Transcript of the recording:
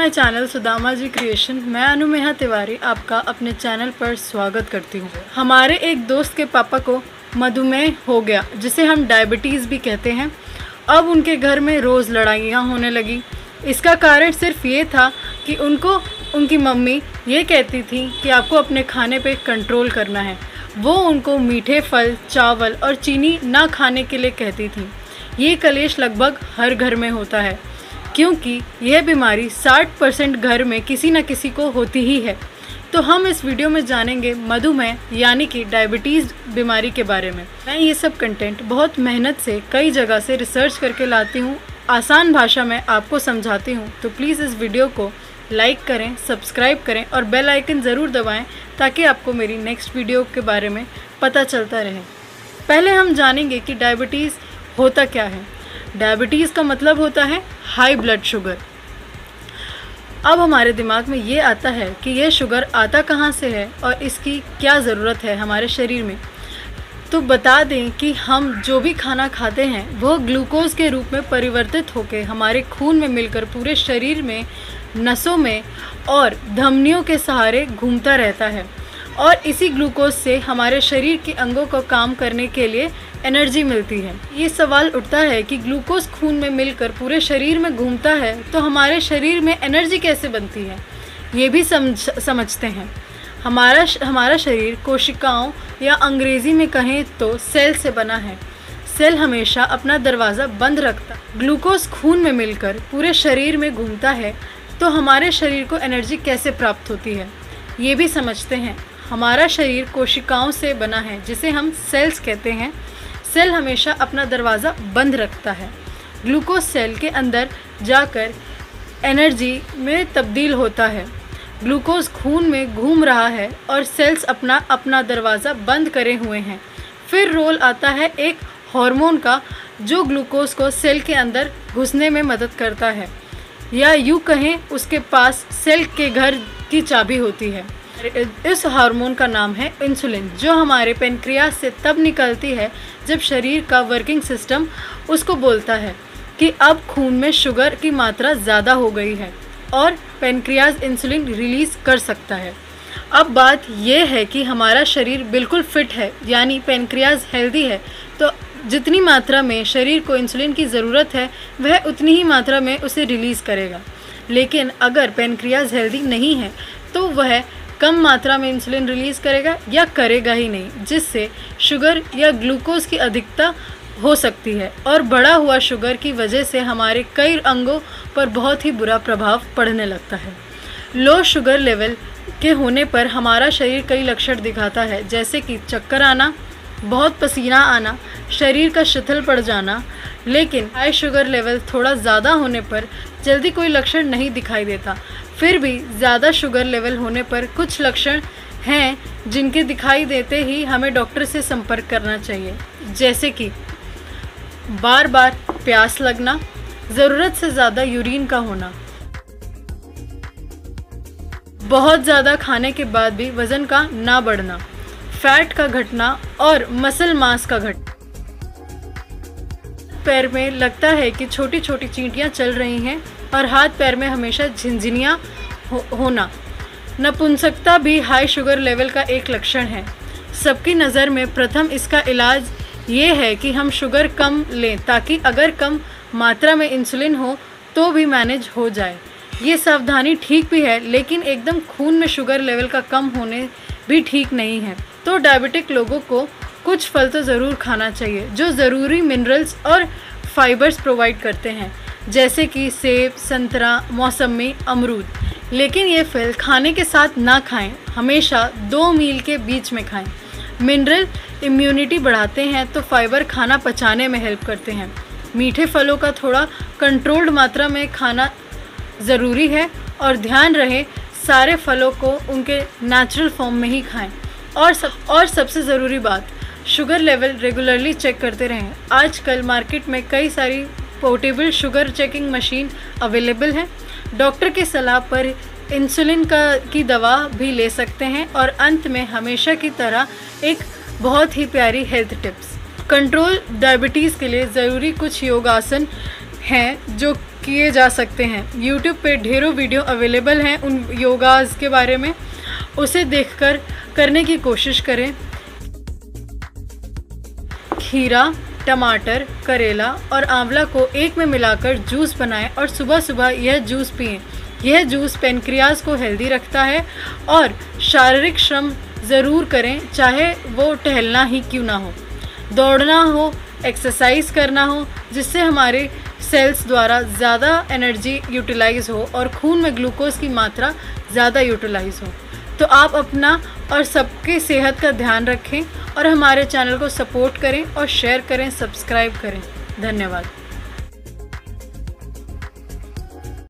My channel Sudama ji creation. मैं अनुमेहा तिवारी आपका अपने चैनल पर स्वागत करती हूँ। हमारे एक दोस्त के पापा को मधुमेह हो गया, जिसे हम डायबिटीज़ भी कहते हैं। अब उनके घर में रोज़ लड़ाइयाँ होने लगी। इसका कारण सिर्फ ये था कि उनकी मम्मी ये कहती थी कि आपको अपने खाने पे कंट्रोल करना है। वो उनको मीठे फल, चावल और चीनी ना खाने के लिए कहती थी। ये कलेश लगभग हर घर में होता है, क्योंकि यह बीमारी 60% घर में किसी न किसी को होती ही है। तो हम इस वीडियो में जानेंगे मधुमेह यानी कि डायबिटीज़ बीमारी के बारे में। मैं ये सब कंटेंट बहुत मेहनत से कई जगह से रिसर्च करके लाती हूँ, आसान भाषा में आपको समझाती हूँ। तो प्लीज़ इस वीडियो को लाइक करें, सब्सक्राइब करें और बेल आइकन ज़रूर दबाएं ताकि आपको मेरी नेक्स्ट वीडियो के बारे में पता चलता रहे। पहले हम जानेंगे कि डायबिटीज़ होता क्या है। डायबिटीज़ का मतलब होता है हाई ब्लड शुगर। अब हमारे दिमाग में ये आता है कि यह शुगर आता कहाँ से है और इसकी क्या ज़रूरत है हमारे शरीर में। तो बता दें कि हम जो भी खाना खाते हैं वह ग्लूकोज के रूप में परिवर्तित होकर हमारे खून में मिलकर पूरे शरीर में, नसों में और धमनियों के सहारे घूमता रहता है और इसी ग्लूकोज से हमारे शरीर के अंगों को काम करने के लिए एनर्जी मिलती है। ये सवाल उठता है कि ग्लूकोज खून में मिलकर पूरे शरीर में घूमता है तो हमारे शरीर में एनर्जी कैसे बनती है, ये भी समझते हैं। हमारा शरीर कोशिकाओं या अंग्रेज़ी में कहें तो सेल से बना है। सेल हमेशा अपना दरवाज़ा बंद रखता। ग्लूकोज खून में मिलकर पूरे शरीर में घूमता है तो हमारे शरीर को एनर्जी कैसे प्राप्त होती है, ये भी समझते हैं। हमारा शरीर कोशिकाओं से बना है, जिसे हम सेल्स कहते हैं। सेल हमेशा अपना दरवाज़ा बंद रखता है। ग्लूकोज सेल के अंदर जाकर एनर्जी में तब्दील होता है। ग्लूकोज खून में घूम रहा है और सेल्स अपना दरवाज़ा बंद करे हुए हैं। फिर रोल आता है एक हार्मोन का, जो ग्लूकोज को सेल के अंदर घुसने में मदद करता है, या यूँ कहें उसके पास सेल के घर की चाबी होती है। इस हार्मोन का नाम है इंसुलिन, जो हमारे पेनक्रियास से तब निकलती है जब शरीर का वर्किंग सिस्टम उसको बोलता है कि अब खून में शुगर की मात्रा ज़्यादा हो गई है और पेनक्रियास इंसुलिन रिलीज़ कर सकता है। अब बात यह है कि हमारा शरीर बिल्कुल फिट है, यानी पेनक्रियास हेल्दी है, तो जितनी मात्रा में शरीर को इंसुलिन की ज़रूरत है वह उतनी ही मात्रा में उसे रिलीज़ करेगा। लेकिन अगर पेनक्रियास हेल्दी नहीं है तो वह कम मात्रा में इंसुलिन रिलीज़ करेगा या करेगा ही नहीं, जिससे शुगर या ग्लूकोज की अधिकता हो सकती है और बढ़ा हुआ शुगर की वजह से हमारे कई अंगों पर बहुत ही बुरा प्रभाव पड़ने लगता है। लो शुगर लेवल के होने पर हमारा शरीर कई लक्षण दिखाता है, जैसे कि चक्कर आना, बहुत पसीना आना, शरीर का शिथिल पड़ जाना। लेकिन हाई शुगर लेवल थोड़ा ज़्यादा होने पर जल्दी कोई लक्षण नहीं दिखाई देता। फिर भी ज़्यादा शुगर लेवल होने पर कुछ लक्षण हैं जिनके दिखाई देते ही हमें डॉक्टर से संपर्क करना चाहिए, जैसे कि बार बार प्यास लगना, ज़रूरत से ज़्यादा यूरिन का होना, बहुत ज़्यादा खाने के बाद भी वज़न का ना बढ़ना, फैट का घटना और मसल मास का घटना। पैर में लगता है कि छोटी छोटी चींटियां चल रही हैं और हाथ पैर में हमेशा झिनझिनियाँ होना। नपुंसकता भी हाई शुगर लेवल का एक लक्षण है। सबकी नज़र में प्रथम इसका इलाज ये है कि हम शुगर कम लें, ताकि अगर कम मात्रा में इंसुलिन हो तो भी मैनेज हो जाए। ये सावधानी ठीक भी है, लेकिन एकदम खून में शुगर लेवल का कम होने भी ठीक नहीं है। तो डायबिटिक लोगों को कुछ फल तो ज़रूर खाना चाहिए जो ज़रूरी मिनरल्स और फाइबर्स प्रोवाइड करते हैं, जैसे कि सेब, संतरा, मौसमी, अमरूद। लेकिन ये फल खाने के साथ ना खाएं, हमेशा 2 मील के बीच में खाएं। मिनरल इम्यूनिटी बढ़ाते हैं तो फाइबर खाना पचाने में हेल्प करते हैं। मीठे फलों का थोड़ा कंट्रोल्ड मात्रा में खाना ज़रूरी है और ध्यान रहे सारे फलों को उनके नेचुरल फॉर्म में ही खाएं। और सबसे ज़रूरी बात, शुगर लेवल रेगुलरली चेक करते रहें। आजकल मार्केट में कई सारी portable sugar checking machine available है। डॉक्टर की सलाह पर इंसुलिन की दवा भी ले सकते हैं। और अंत में हमेशा की तरह एक बहुत ही प्यारी हेल्थ टिप्स। कंट्रोल डायबिटीज़ के लिए ज़रूरी कुछ योगासन हैं जो किए जा सकते हैं। YouTube पे ढेरों वीडियो अवेलेबल हैं उन योगाज़ के बारे में, उसे देखकर करने की कोशिश करें। खीरा, टमाटर, करेला और आंवला को एक में मिलाकर जूस बनाएं और सुबह सुबह यह जूस पिएं। यह जूस पेनक्रियाज को हेल्दी रखता है। और शारीरिक श्रम ज़रूर करें, चाहे वो टहलना ही क्यों ना हो, दौड़ना हो, एक्सरसाइज करना हो, जिससे हमारे सेल्स द्वारा ज़्यादा एनर्जी यूटिलाइज़ हो और खून में ग्लूकोज की मात्रा ज़्यादा यूटिलाइज़ हो। तो आप अपना और सबकी सेहत का ध्यान रखें और हमारे चैनल को सपोर्ट करें और शेयर करें, सब्सक्राइब करें। धन्यवाद।